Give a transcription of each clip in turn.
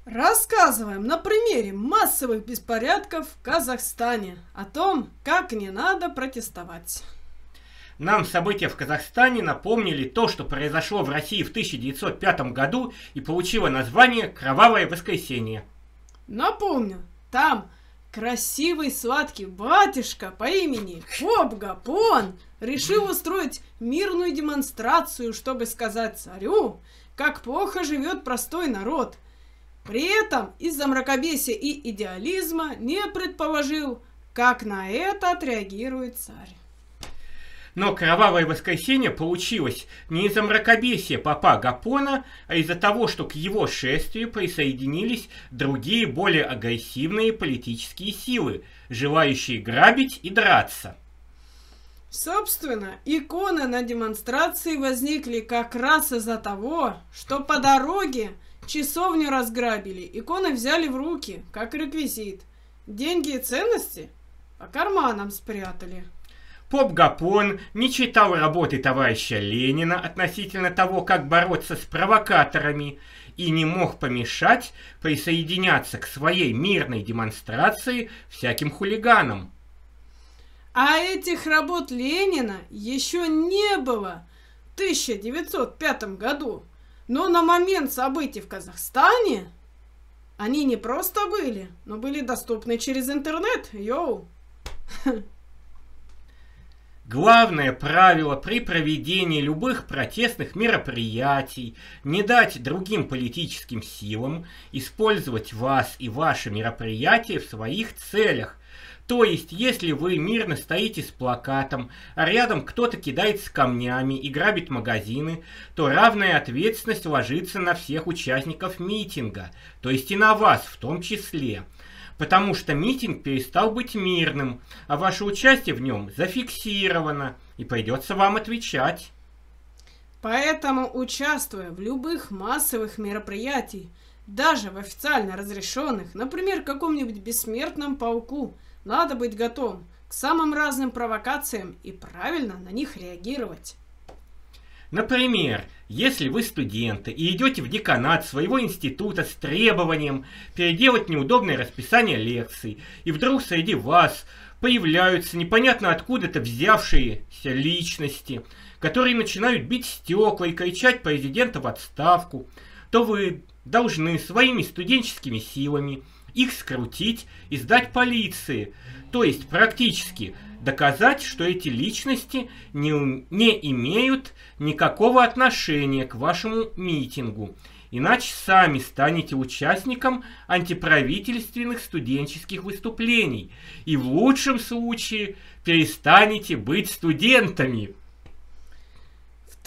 Рассказываем на примере массовых беспорядков в Казахстане о том, как не надо протестовать. Нам события в Казахстане напомнили то, что произошло в России в 1905 году и получило название «Кровавое воскресенье». Напомню, там красивый сладкий батюшка по имени Поп Гапон решил устроить мирную демонстрацию, чтобы сказать царю, как плохо живет простой народ. При этом из-за мракобесия и идеализма не предположил, как на это отреагирует царь. Но кровавое воскресенье получилось не из-за мракобесия попа Гапона, а из-за того, что к его шествию присоединились другие более агрессивные политические силы, желающие грабить и драться. Собственно, иконы на демонстрации возникли как раз из-за того, что по дороге часовню разграбили, иконы взяли в руки, как реквизит. Деньги и ценности по карманам спрятали. Поп Гапон не читал работы товарища Ленина относительно того, как бороться с провокаторами, и не мог помешать присоединяться к своей мирной демонстрации всяким хулиганам. А этих работ Ленина еще не было в 1905 году. Но на момент событий в Казахстане они не просто были, но были доступны через интернет. Йоу! Главное правило при проведении любых протестных мероприятий – не дать другим политическим силам использовать вас и ваши мероприятия в своих целях. То есть, если вы мирно стоите с плакатом, а рядом кто-то кидается камнями и грабит магазины, то равная ответственность ложится на всех участников митинга, то есть и на вас в том числе. Потому что митинг перестал быть мирным, а ваше участие в нем зафиксировано, и придется вам отвечать. Поэтому, участвуя в любых массовых мероприятиях, даже в официально разрешенных, например, каком-нибудь бессмертном полку, надо быть готовым к самым разным провокациям и правильно на них реагировать. Например, если вы студенты и идете в деканат своего института с требованием переделать неудобное расписание лекций, и вдруг среди вас появляются непонятно откуда-то взявшиеся личности, которые начинают бить стекла и кричать президента в отставку, то вы должны своими студенческими силами их скрутить и сдать полиции, то есть практически доказать, что эти личности не имеют никакого отношения к вашему митингу, иначе сами станете участником антиправительственных студенческих выступлений и в лучшем случае перестанете быть студентами. В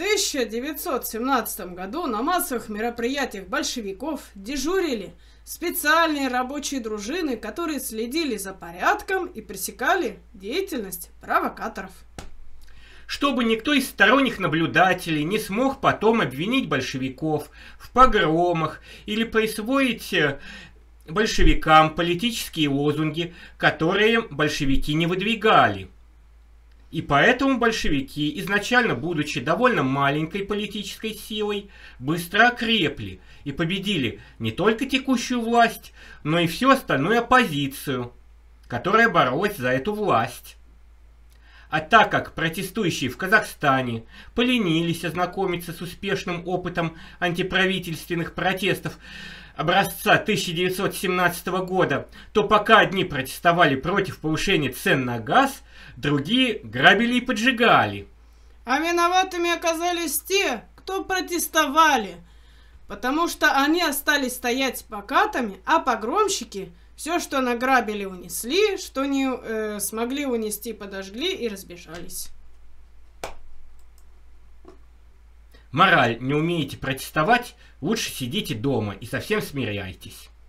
1917 году на массовых мероприятиях большевиков дежурили специальные рабочие дружины, которые следили за порядком и пресекали деятельность провокаторов. Чтобы никто из сторонних наблюдателей не смог потом обвинить большевиков в погромах или присвоить большевикам политические лозунги, которые большевики не выдвигали. И поэтому большевики, изначально будучи довольно маленькой политической силой, быстро окрепли и победили не только текущую власть, но и всю остальную оппозицию, которая боролась за эту власть. А так как протестующие в Казахстане поленились ознакомиться с успешным опытом антиправительственных протестов образца 1917 года, то пока одни протестовали против повышения цен на газ, другие грабили и поджигали. А виноватыми оказались те, кто протестовали, потому что они остались стоять с плакатами, а погромщики все, что награбили, унесли, что не смогли унести, подожгли и разбежались. Мораль: не умеете протестовать, лучше сидите дома и совсем смиряйтесь.